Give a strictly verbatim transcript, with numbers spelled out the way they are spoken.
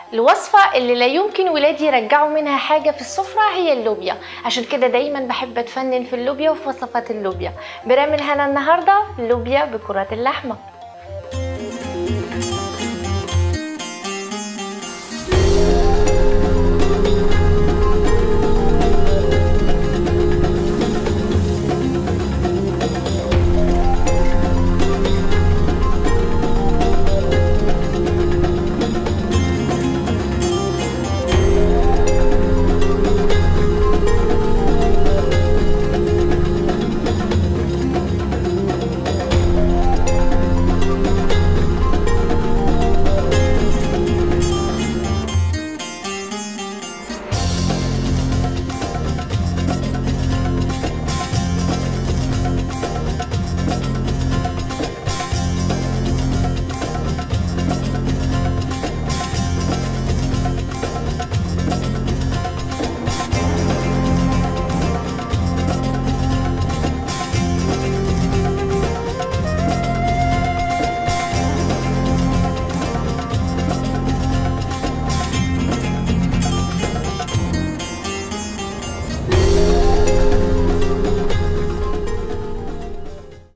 الوصفة اللي لا يمكن ولادي يرجعوا منها حاجة في السفرة هي اللوبيا، عشان كده دايما بحب اتفنن في اللوبيا وفي وصفات اللوبيا. برام الهنا النهاردة لوبيا بكرات اللحمة.